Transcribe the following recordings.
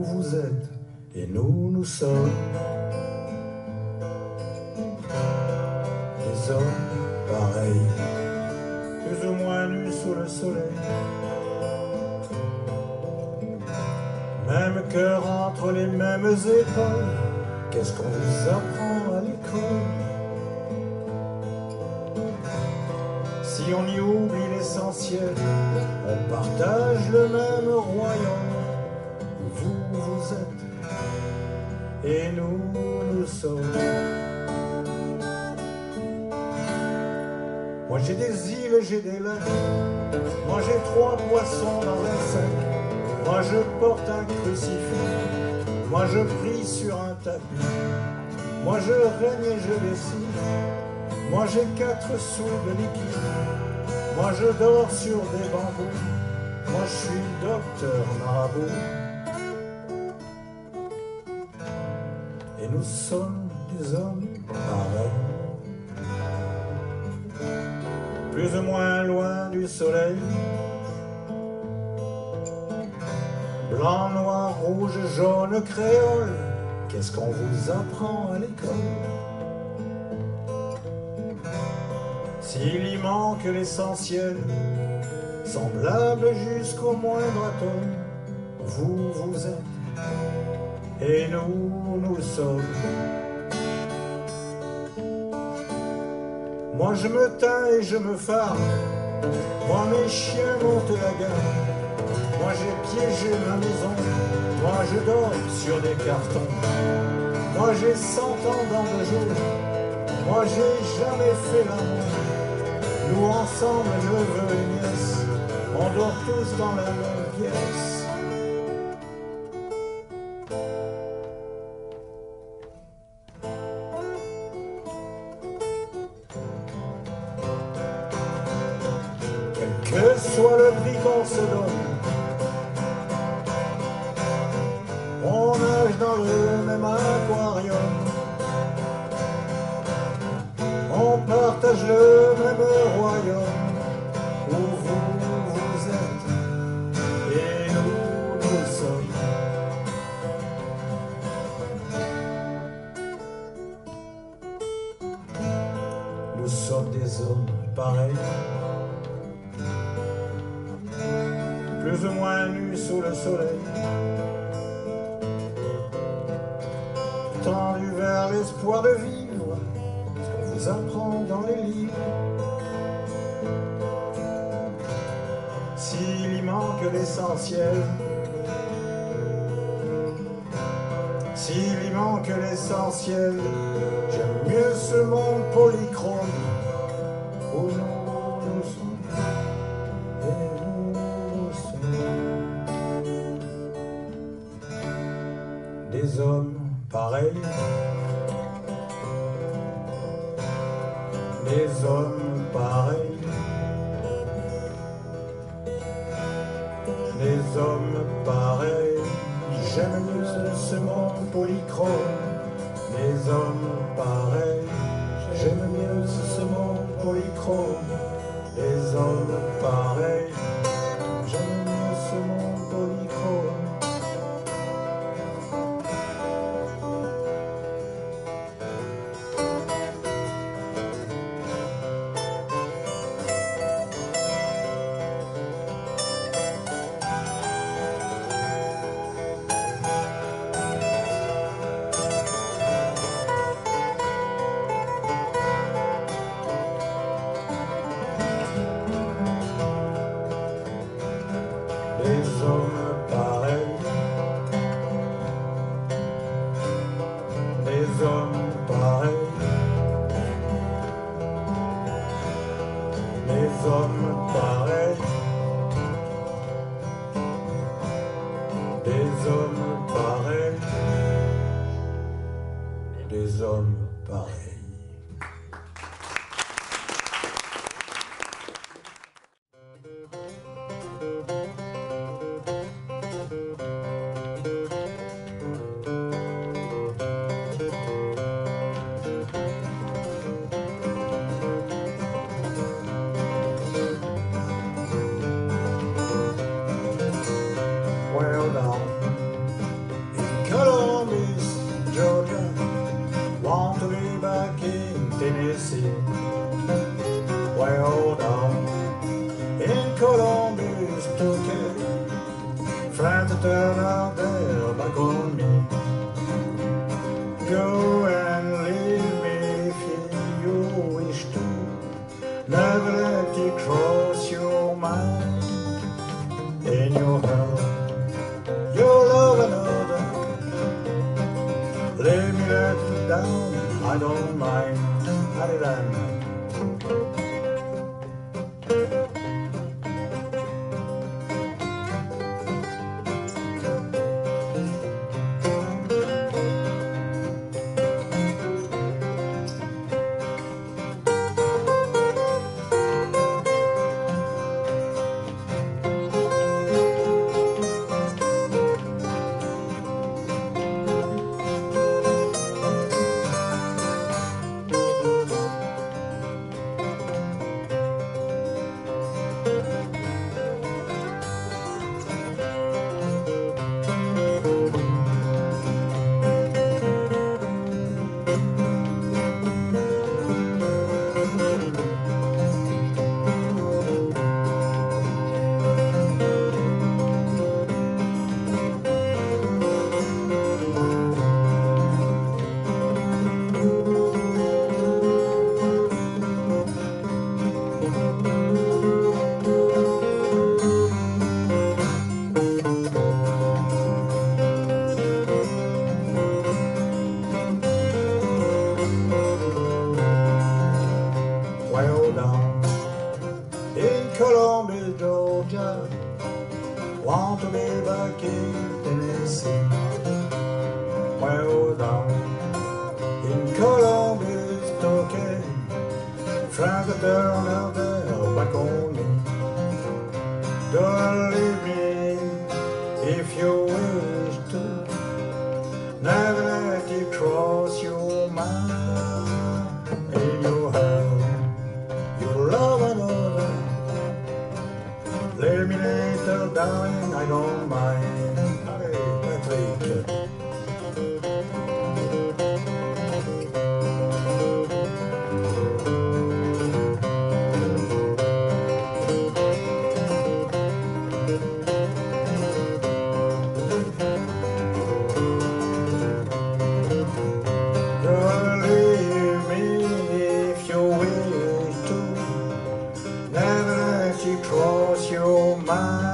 vous êtes et nous sommes des hommes pareils, plus ou moins nus sous le soleil. Même cœur entre les mêmes épaules, qu'est-ce qu'on vous apprend à l'école? Si on y oublie l'essentiel, on partage le même royaume. Vous êtes et nous sommes. Moi j'ai des îles, j'ai des lacs. Moi j'ai 3 poissons dans un sac. Moi je porte un crucifix. Moi je prie sur un tapis. Moi je règne et je décide. Moi j'ai 4 sous de liquide. Moi je dors sur des bambous. Moi je suis docteur marabout. Et nous sommes des hommes pareils, plus ou moins loin du soleil. Blanc, noir, rouge, jaune, créole, qu'est-ce qu'on vous apprend à l'école? S'il y manque l'essentiel, semblable jusqu'au moindre atome, vous êtes et nous sommes. Moi je me tais et je me farde, moi mes chiens montent la garde. Moi j'ai piégé ma maison, moi je dors sur des cartons. Moi j'ai 100 ans dans 2 jours, moi j'ai jamais fait l'amour. Nous ensemble, neveux et nièces, on dort tous dans la même pièce. Quel que soit le prix qu'on se donne, on nage dans le même aquarium. On partage le même royaume où vous êtes et nous sommes. Nous sommes des hommes pareils, plus ou moins nus sous le soleil, tendus vers l'espoir de vivre, ce qu'on vous apprend dans les livres. S'il y manque l'essentiel, s'il y manque l'essentiel, j'aime mieux ce monde polychrome où nous sommes et nous sommes des hommes pareils, des hommes pareils, des hommes pareils. J'aime mieux ce monde polychrome, des hommes pareils. J'aime mieux ce monde polychrome, des hommes pareils. J'aime mieux ce monde polychrome. Des hommes pareils, des hommes pareils, des hommes pareils, des hommes pareils, des hommes pareils. Well down, Lay me down, I don't mind. Allez, Columbus, Georgia, want to be back in Tennessee. Well down in Columbus, Kentucky, trying to turn out their back on me. Don't leave me if you wish to. Never let it cross your mind. And you have your love another. Lay me later, darling, I don't mind. Allez, Patrick. Don't leave me if you wish to. Never let you cross your mind.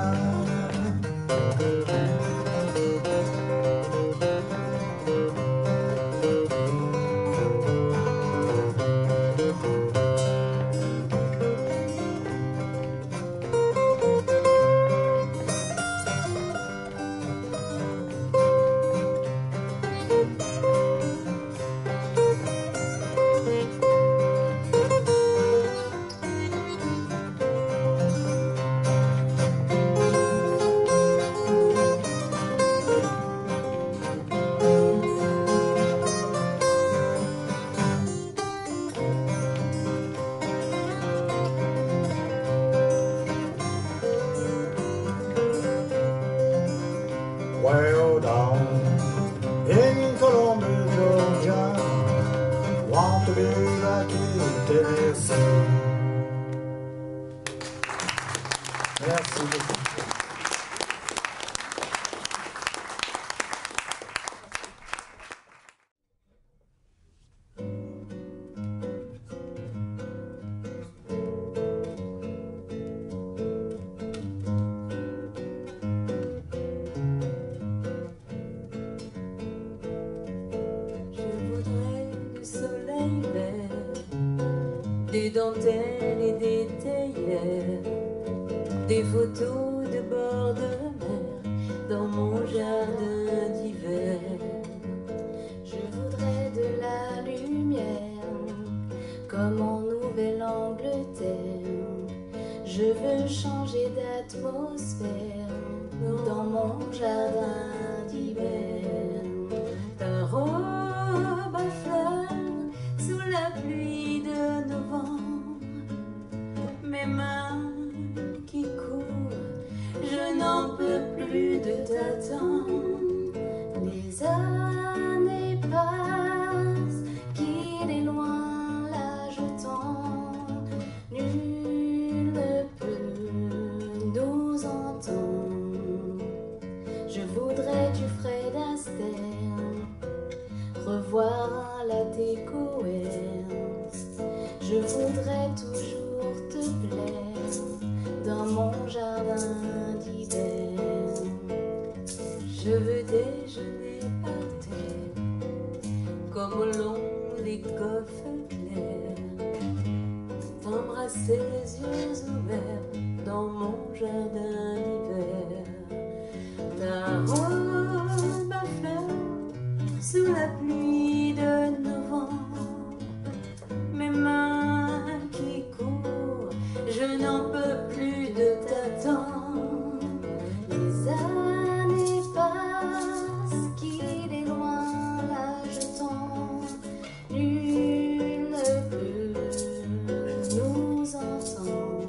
Well down in Columbus, Georgia, want to be back in Tennessee. Merci beaucoup. Des dentelles et des théières, des photos de bord de mer dans mon jardin d'hiver. Je voudrais de la lumière comme en Nouvelle-Angleterre. Je veux changer d'atmosphère dans mon jardin d'hiver. Ta robe à fleurs sous la pluie de novembre, mes mains qui courent, je n'en peux plus de t'attendre. Les années passent, qu'il est loin là je t'entends. Nul ne peut nous entendre. Je voudrais du Fred Astaire, revoir un latte Coens. Je voudrais toujours te plaire dans mon jardin d'hiver. Je veux déjeuner par terre comme au long des coffres clairs, t'embrasser les yeux ouverts dans mon jardin d'hiver. Ta robe à fleurs sous la pluie de novembre, mes mains qui courent, je n'en peux plus de t'attendre. Les années passent, qu'il est loin l'âge tend, nul ne peut nous entendre.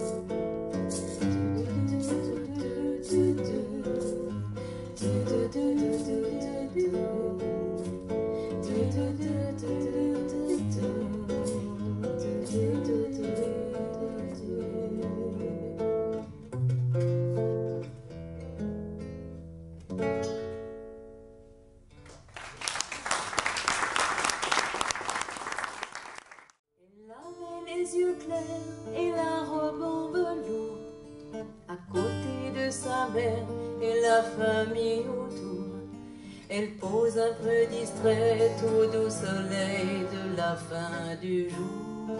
Les yeux clairs et la robe en velours, à côté de sa mère et la famille autour, elle pose un peu distraite au doux soleil de la fin du jour.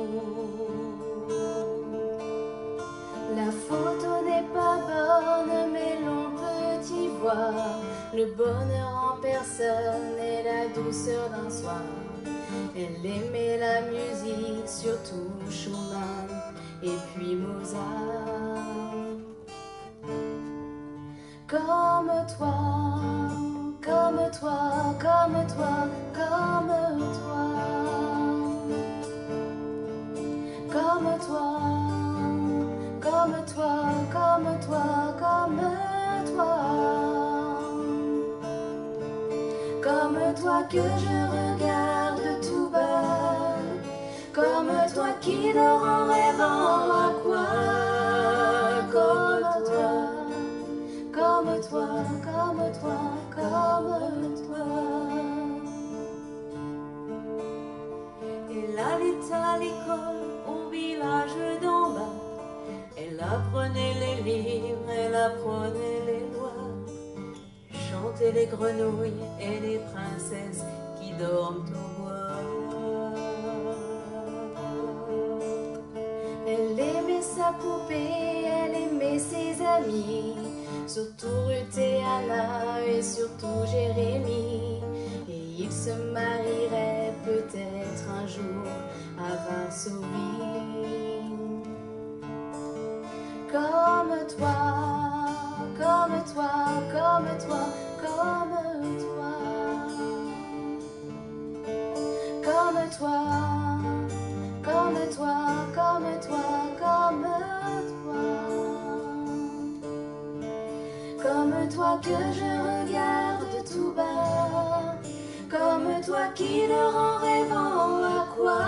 La photo n'est pas bonne, mais l'on peut y voir le bonheur en personne et la douceur d'un soir. Elle aimait la musique, surtout Schumann et puis Mozart. Comme toi, comme toi, comme toi, comme toi, comme toi, comme toi, comme toi, comme toi, comme toi que je regarde tout bas, comme toi qui dort en rêvant à quoi, comme toi, comme toi, comme toi, comme toi. Elle allait à l'école au village d'en bas, elle apprenait les livres, elle apprenait les lois, chantait les grenouilles et les princesses qui dorment au bois. Elle aimait sa poupée, elle aimait ses amis, surtout Ruth et Anna et surtout Jérémie. Et ils se marieraient peut-être un jour à Varsovie. Comme toi, comme toi, comme toi, comme toi, comme toi, comme toi, comme toi, comme toi, comme toi que je regarde tout bas, comme toi qui dort en rêvant à quoi,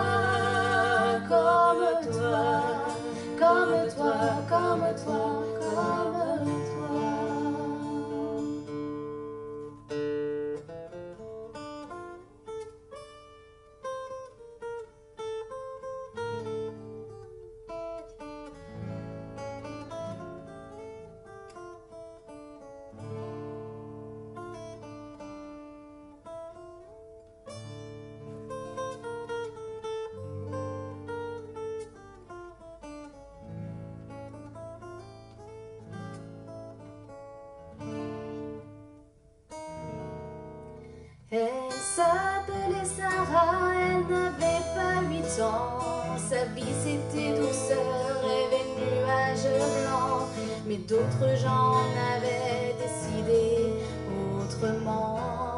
comme toi, comme toi, comme toi, comme toi. Elle s'appelait Sarah, elle n'avait pas 8 ans. Sa vie c'était douceur et les nuages blancs. Mais d'autres gens en avaient décidé autrement.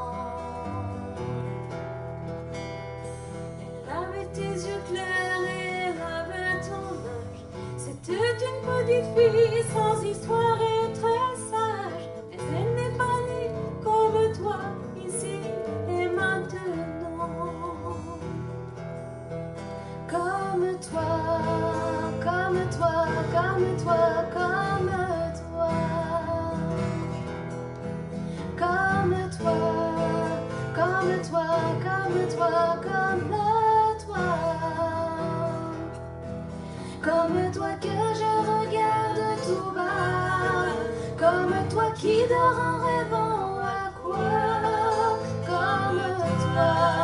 Elle avait tes yeux clairs et elle avait ton âge. C'était une petite fille sans histoire et très sage. Mais elle n'est pas née comme toi ici et maintenant. Comme toi, comme toi, comme toi, comme toi, comme toi, comme toi, comme toi, comme toi que je regarde tout bas, comme toi qui dors en rêvant à quoi, comme toi.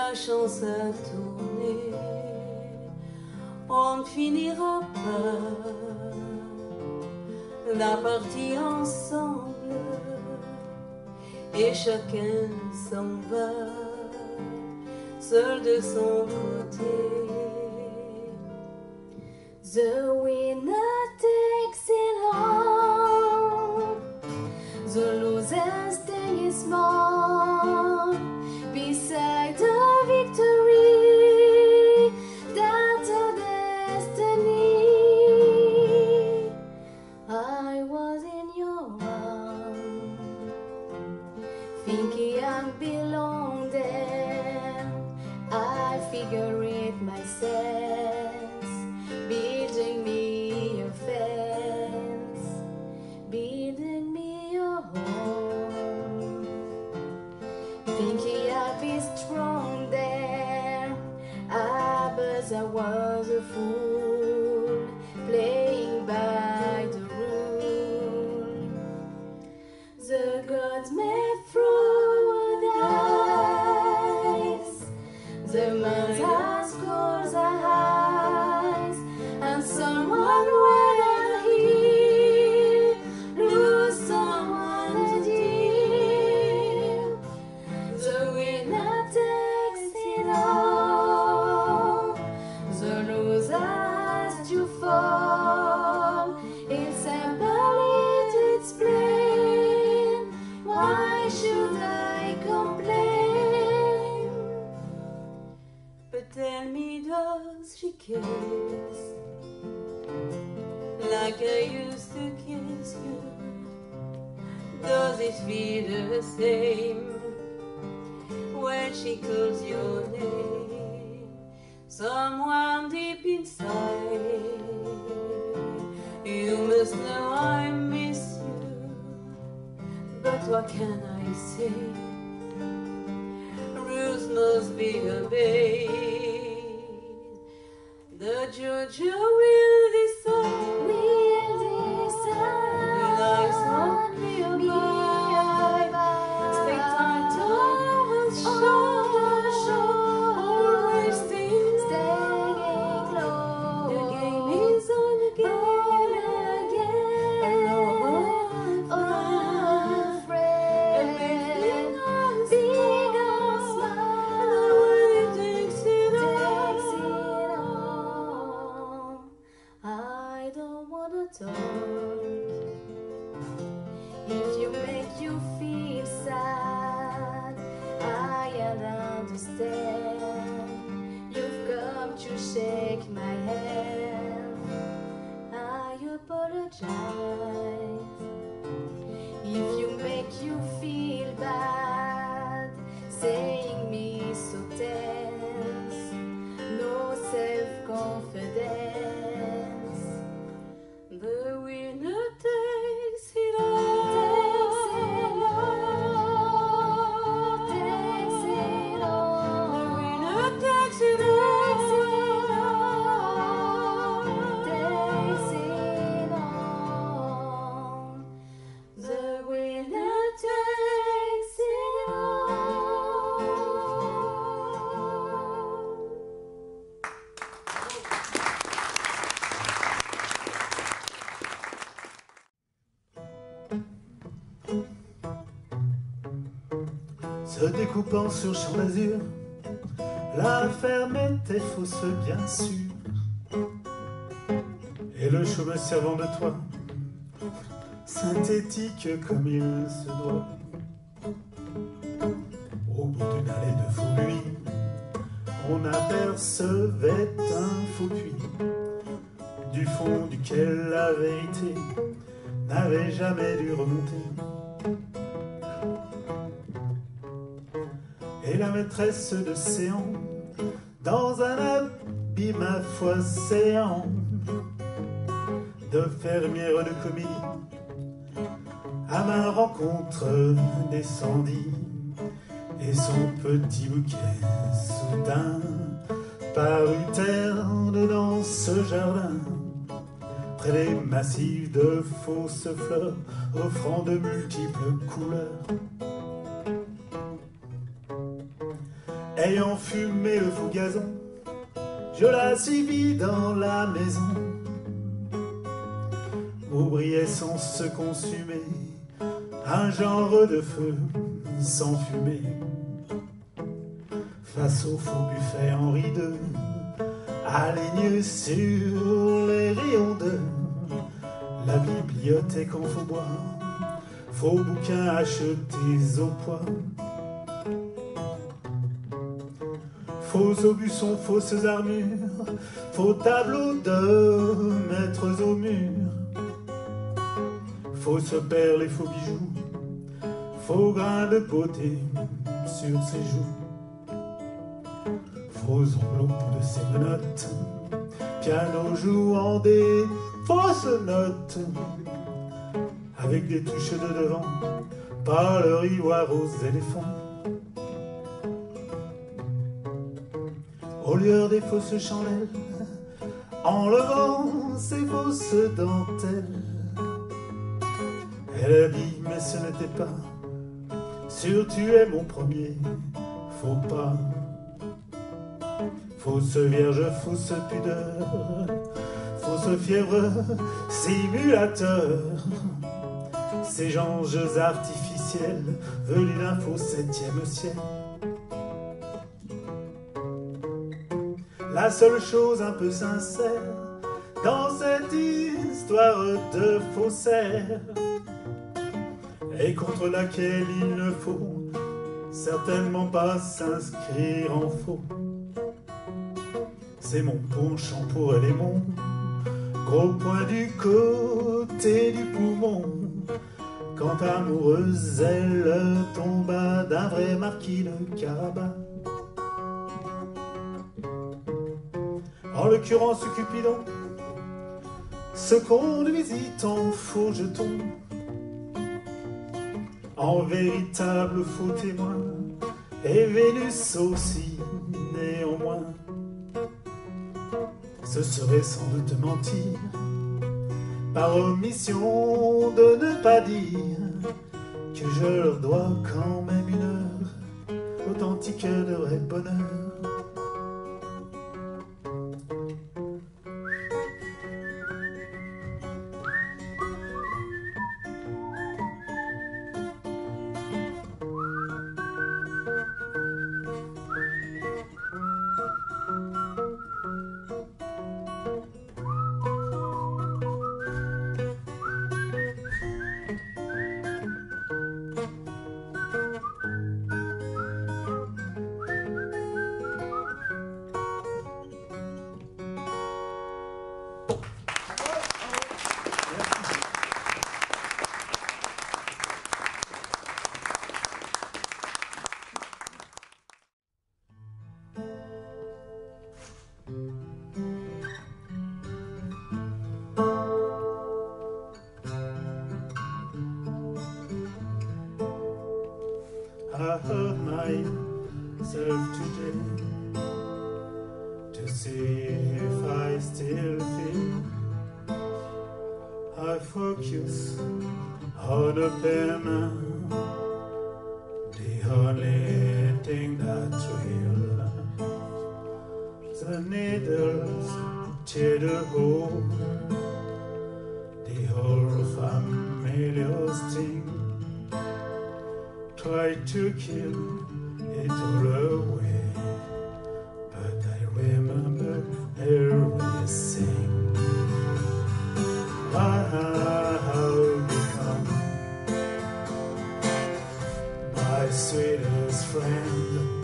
la chance a tourné, on ne finira pas la partie ensemble et chacun s'en va seul de son côté. The winner takes it all, the loser stays small beside the victory. That's a destiny. I was in your arms, thinking I belong there. I figure it myself, building me a fence, building me a home, thinking I'd be strong there. But I was a fool, playing by the rule. The gods may throw the dice, the man's has closed eyes, and someone will heal, lose someone dear. The winner takes it all, the loser has to fall. It's simple to explain, why should I complain? But tell me, does she kiss like I used to kiss you? Does it feel the same when she calls your name? Someone deep inside, you must know I miss you. But what can I say? Rules must be obeyed. The judge will decide. Lies on me above. Spectator will show. Always staying low. The game is on again. And no one afraid. Everything else big or small. No one takes it all. I don't wanna talk. If you make you feel sad, I understand. You've come to shake my hand. I apologize. If you make you feel bad, saying me so tense, no self-confidence. The winner takes it all. Takes it all. The winner takes it all. Takes it all. The winner takes it all. Se découpant sur champ d'azur, la ferme était fausse bien sûr, et le chou me servant de toit, synthétique comme il se doit. Au bout d'une allée de faux buis, on apercevait un faux puits, du fond duquel la vérité n'avait jamais dû remonter. Et la maîtresse de séant, dans un abîme à foi séant, de fermière de comédie, à ma rencontre descendit, et son petit bouquet soudain parut terne dans ce jardin, près des massifs de fausses fleurs offrant de multiples couleurs. Ayant fumé le faux gazon, je la suivis dans la maison où brillait sans se consumer un genre de feu sans fumée. Face au faux buffet Henri II, aligne sur les rayons de la bibliothèque en faux bois, faux bouquins achetés au poids. Faux aubusons, fausses armures, faux tableaux de maîtres au mur, fausses perles et faux bijoux, faux grains de beauté sur ses joues, faux enveloppes de ses menottes, piano jouant des fausses notes, avec des touches de devant, par le ivoire aux éléphants. Au lieu des fausses chandelles, enlevant ses fausses dentelles, elle a dit, mais ce n'était pas, sûr tu es mon premier faux pas. Fausse vierge, fausse pudeur, fausse fièvre, simulateur, ces anges artificiels venus d'un faux 7e ciel. La seule chose un peu sincère dans cette histoire de faussaire, et contre laquelle il ne faut certainement pas s'inscrire en faux, c'est mon penchant pour les monts, gros point du côté du poumon, quand amoureuse elle tomba d'un vrai marquis de Carabas. En l'occurrence Cupidon se conduisit en faux jeton, en véritable faux témoin, et Vénus aussi néanmoins. Ce serait sans doute mentir, par omission de ne pas dire, que je leur dois quand même une heure authentique de vrai bonheur. I hurt myself today to see if I still feel. I focus on the pen, the only thing that's real. The needles tear the hole, the whole familiar sting. Try to kill it all away, but I remember everything. I have become my sweetest friend.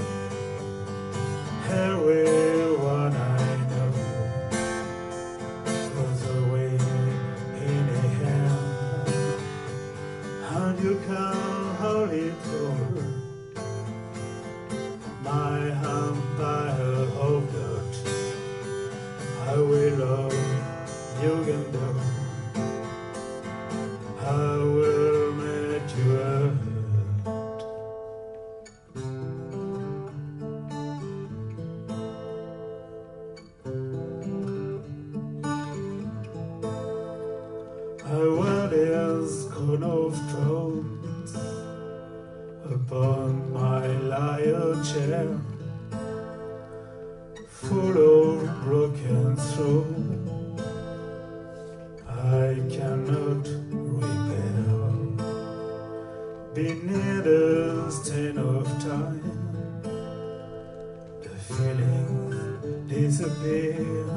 Everyone I know goes away in a hand, and you can hold it for my empire of God. I will love you and love. I will make you hurt. I wear this crown of thorns upon my lyre chair. full of broken soul. I cannot repair beneath the stain of time. The feelings disappear.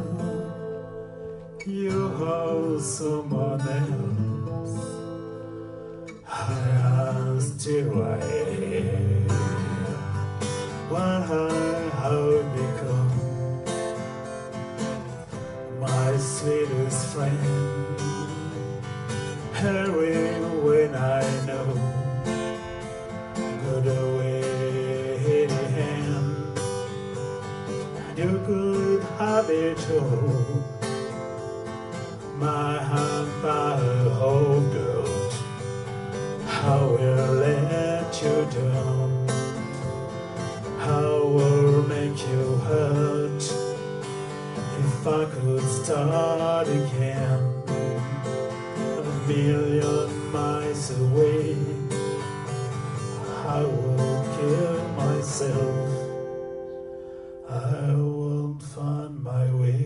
You are someone else. I am still right here. What I have become, my sweetest friend. Hurry when I know, but away the hand. You could have it all. My empire of gold, I will let you down. I will make you hurt. If I could start again, a million miles away, I will kill myself. I won't find my way.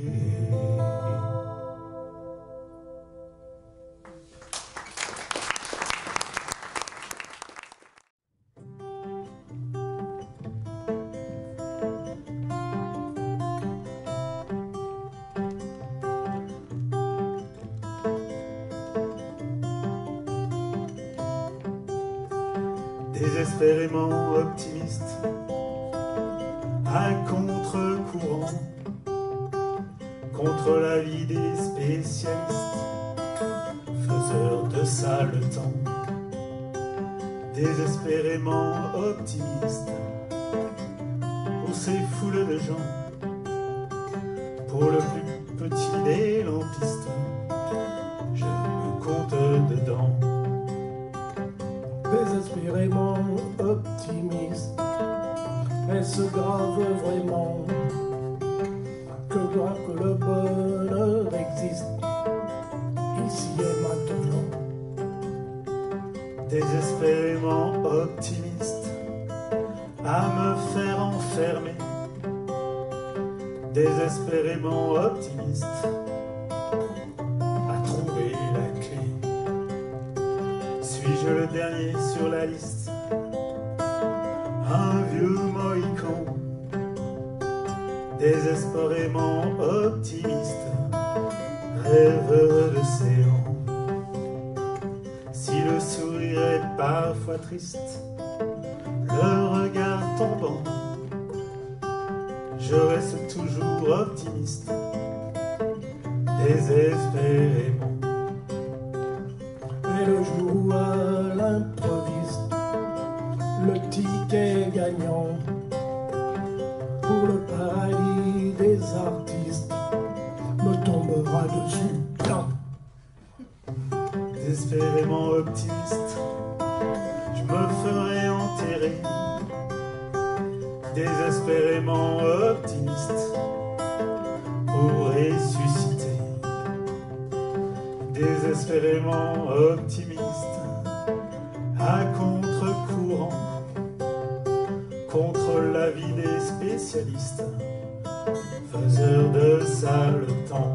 Désespérément optimiste, à contre-courant, contre la vie des spécialistes, faiseurs de ça le temps. Désespérément optimiste, pour ces foules de gens, pour le plus petit des lampistes, je me compte dedans. Désespérément optimiste, est-ce grave vraiment que le bonheur existe ici et maintenant? Désespérément optimiste, à me faire enfermer. Désespérément optimiste, à trouver la clé. Suis-je le dernier sur la liste? Un vieux mohican, désespérément optimiste, rêveur d'océan. Si le sourire est parfois triste, le regard tombant, je reste toujours optimiste, désespérément. Et le jour à l'improviste, le ticket gagnant pour le paradis des artistes me tombera dessus. Non. Désespérément optimiste, je me ferai enterrer. Désespérément optimiste, pour ressusciter. Désespérément optimiste, à contre-courant, contre la vie des spécialistes, faiseurs de ça le temps.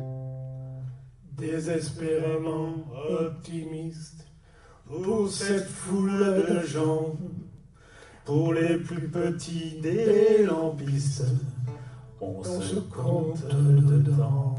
Désespérément optimiste, pour cette foule de gens, pour les plus petits des lampistes, on se compte dedans.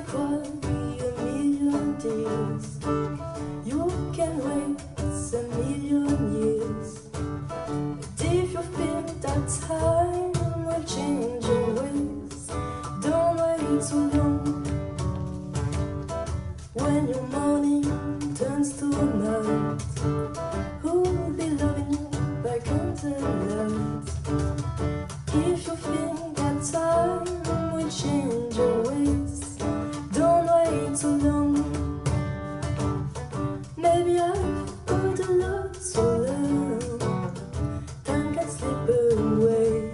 cry a million tears. You can wait a million years. But if you think that time will change your ways, don't wait too long. When your morning turns to night, who will be loving you by candlelight? If you think that time will change your ways, don't wait too long. Maybe I've got a lot to learn. Time can slip away.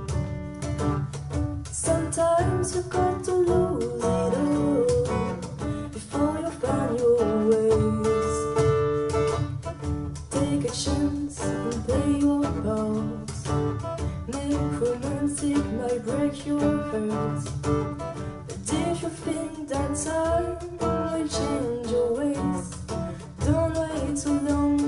Sometimes you got to lose it all before you find your ways. Take a chance and play your part. Make romantic might break your heart. But if you think that time will change your ways, don't wait too long.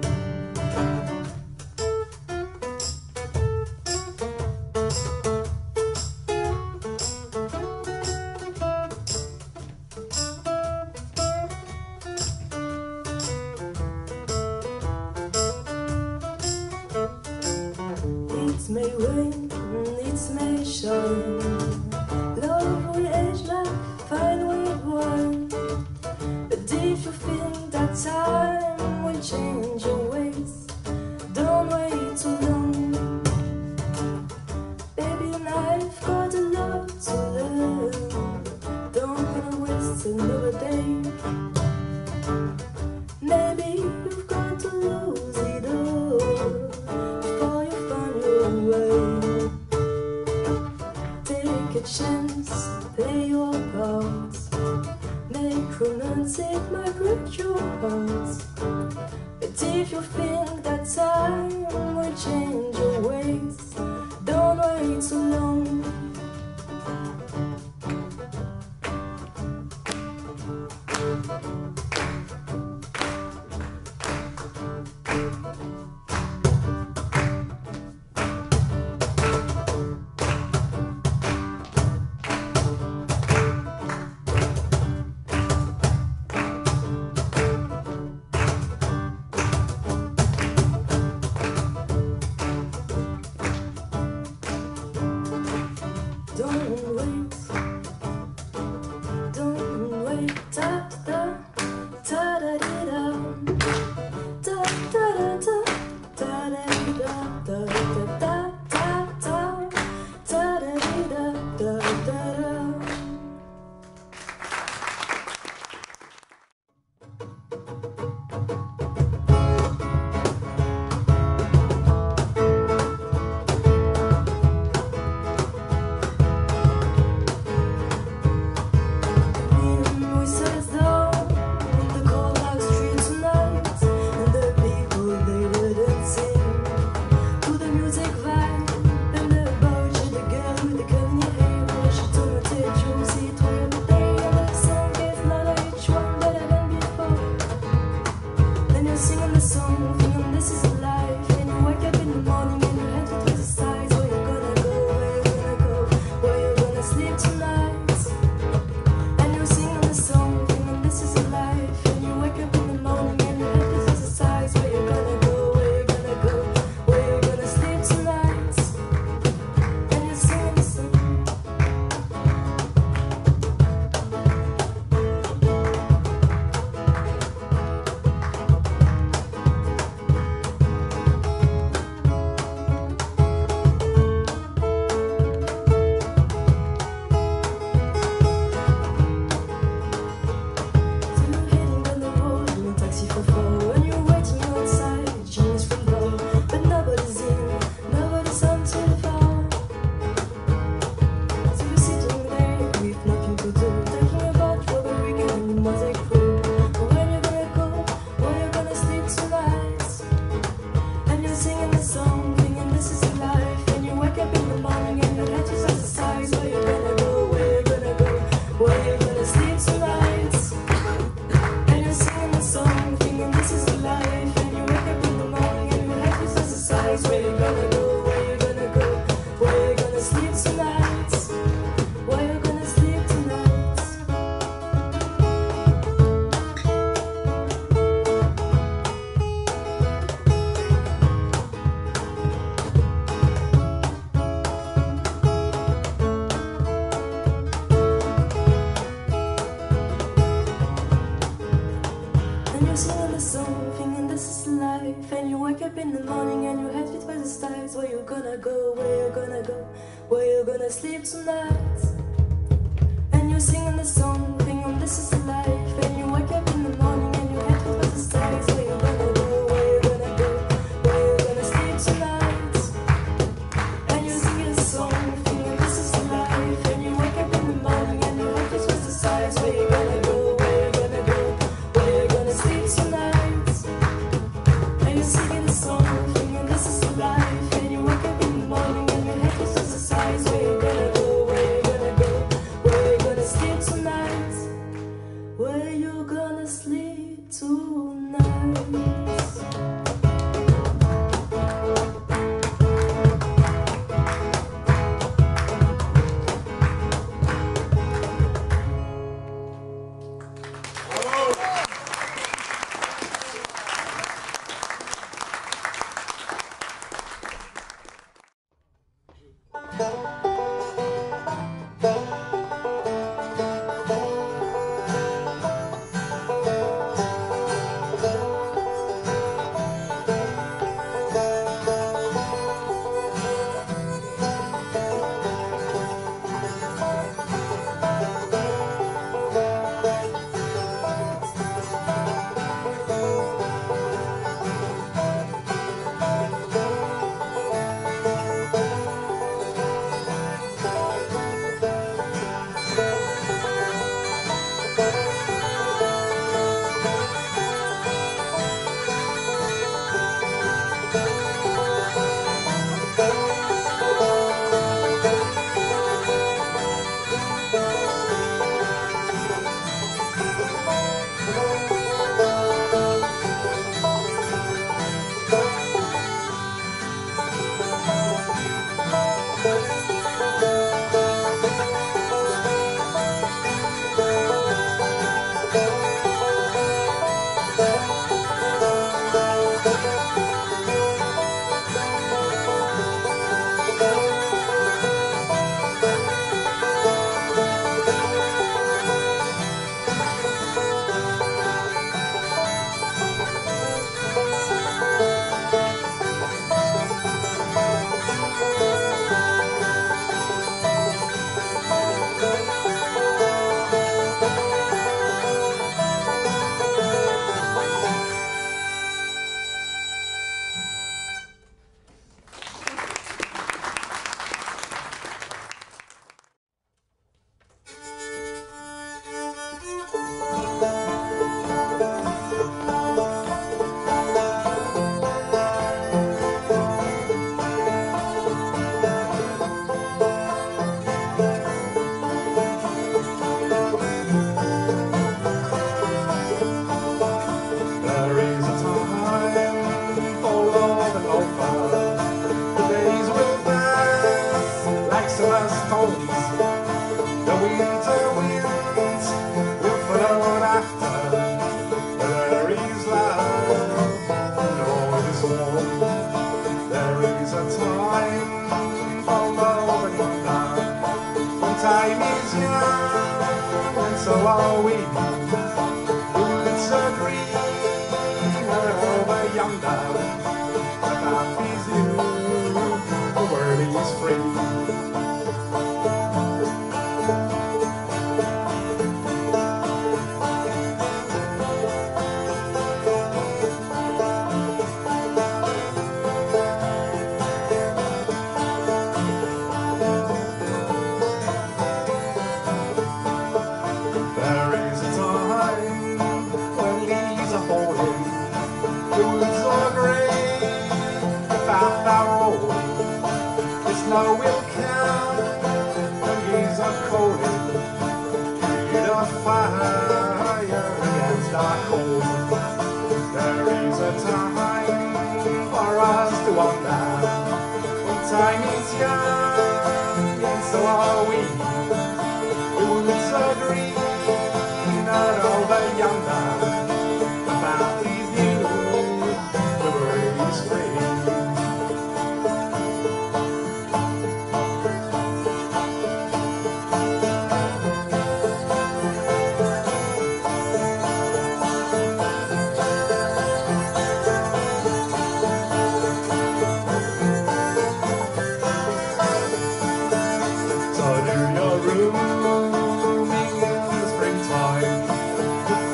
It may rain, it may shine. Love will age like fine red wine. But if you think that time will change your ways, don't wait too long. Baby, and I've got a lot to learn. Don't wanna waste another day. Maybe you've got to lose it all before you find your way. Take a chance, play your part. Make romantic might break your heart. But if you think that time will change your ways, don't wait too long. in the morning and your head fits by the stars. Where you gonna go, where you gonna go, where you gonna sleep tonight? And you're singing the song, thinking this is the life. And you wake up in the morning and your head fits by the stars. Where you gonna go, where you gonna go, where you gonna sleep tonight? And you're singing the song, thinking this is the life. And you wake up in the morning and your head fits by the stars. Where you gonna go, where you gonna go, where you gonna sleep tonight? And you're singing the song, thinking this is the life. And you wake up in the morning and your head feels just the size. Where you gonna go, where you gonna go, where you gonna sleep tonight? Where you gonna sleep tonight?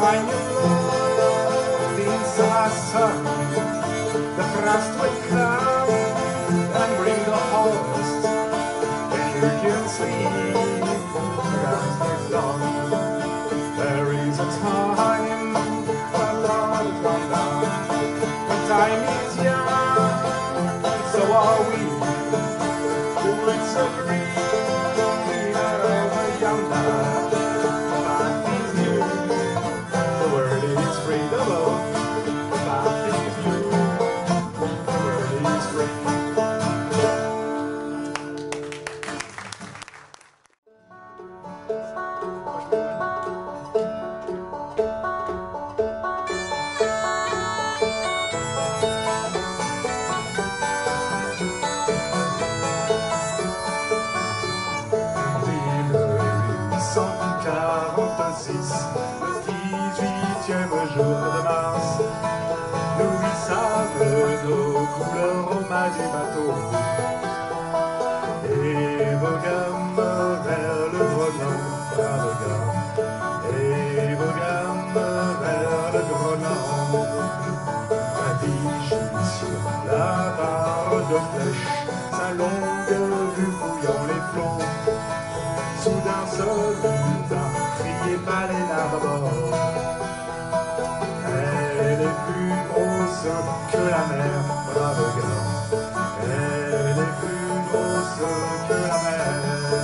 find your love inside sun. The frost will come and bring the harvest, and you can sleep as it's done. There is a time, a lot of wonder, when time is young, so are we. The woods are green over yonder. Jour de mars, nous savons nos couleurs au mât du bateau et voguons vers le Groenland, brave gars, et voguons vers le Groenland. La biche sur la barre de flèche, sa longue vue fouillant les flots, soudain se mit à crier baleine à bord. Elle est plus grosse que la mer, brave gars. Elle est plus grosse que la mer.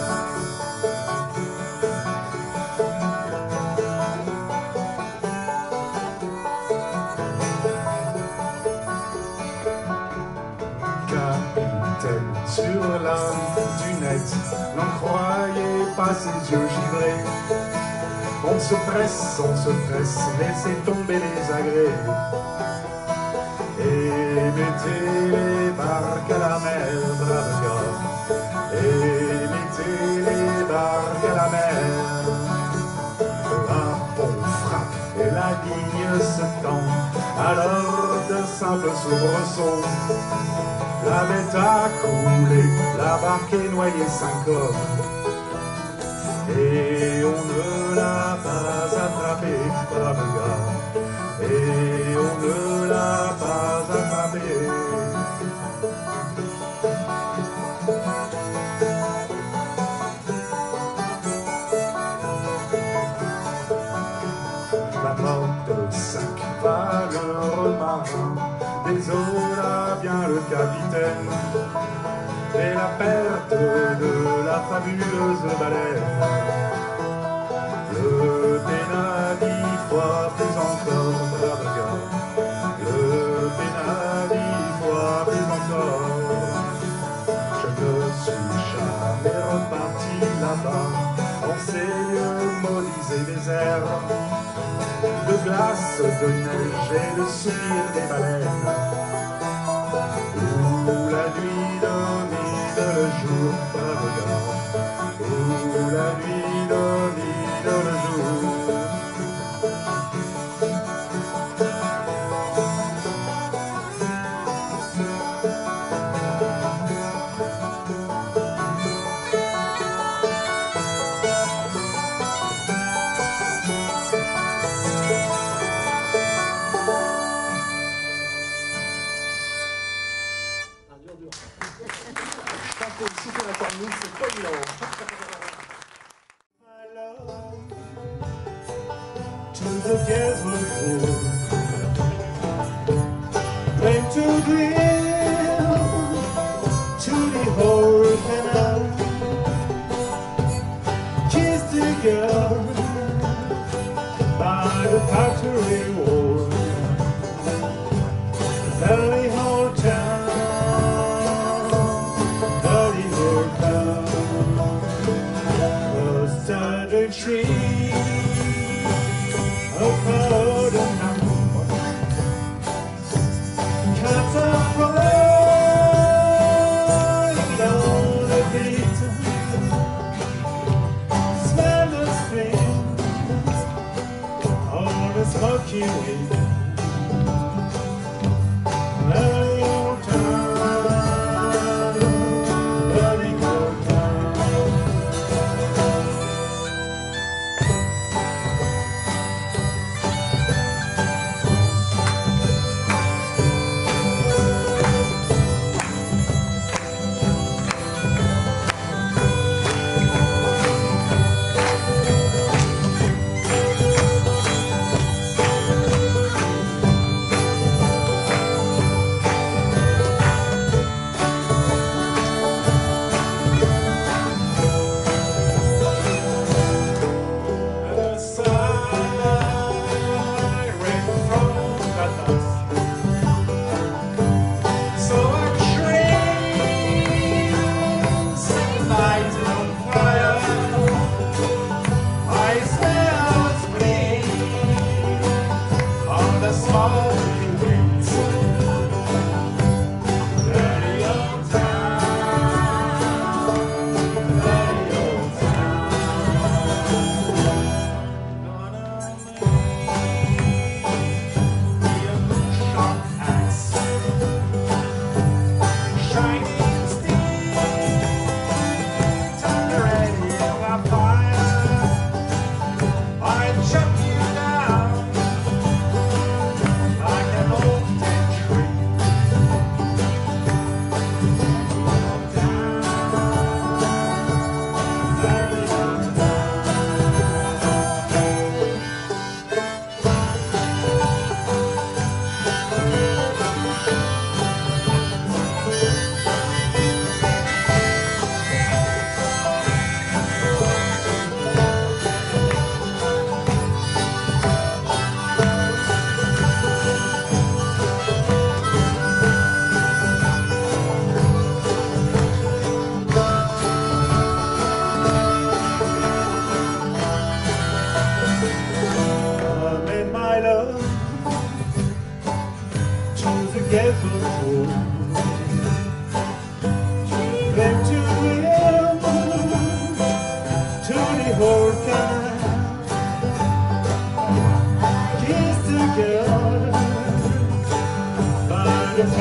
Capitaine, sur la dunette, n'en croyez pas ses yeux givrés. On se presse, laissez tomber les agrès et mettez les barques à la mer, brave gars, et mettez les barques à la mer. Un pont frappe et la ligne se tend, alors de simples soubresauts. La bête a coulé, la barque est noyée 5 hommes. Et on ne l'a pas attrapé, brave gars. Et on ne l'a pas attrapé. La mort de 5 valeureux marins désola bien le capitaine. Et la perte de la fabuleuse baleine le peina 10 fois plus encore, brave gars. Le peina 10 fois plus encore. Je ne suis jamais reparti là-bas, en ces lieux maudits et déserts, de glace, de neige et le soupir des baleines, où la nuit domine le jour, brave gars, où la nuit domine le jour. Chanter la cornemuse, c'est pas évident. To the desert floor, and to drill to the whole canal, kiss the girl by the factory wall, dirty whole town, dirty whole town, close to the tree. Cats are flying down the beat, smell the spring on the smoky wind. Early old town, early old town.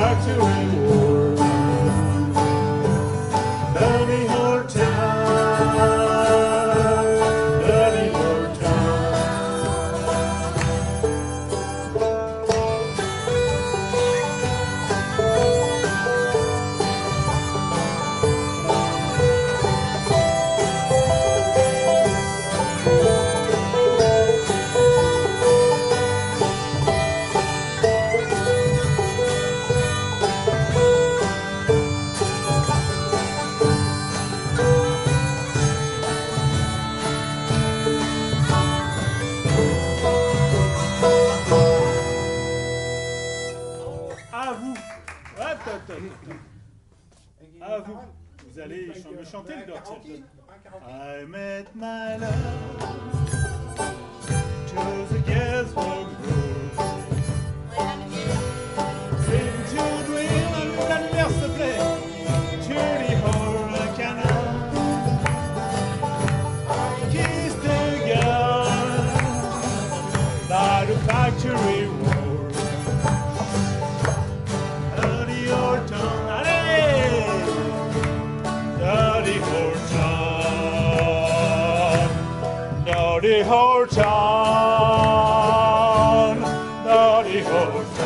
factory world. Dirty old town, dirty old town. À vous. À vous. Vous allez me chanter le Dirty Old Town. I met my love to the Gainsbourg Grove. Into a dream, la lumière s'il te plaît, to the whole canal. I kissed a girl by the factory wall. Dirty old town, allez! Dirty old town, dirty old town, dirty old town.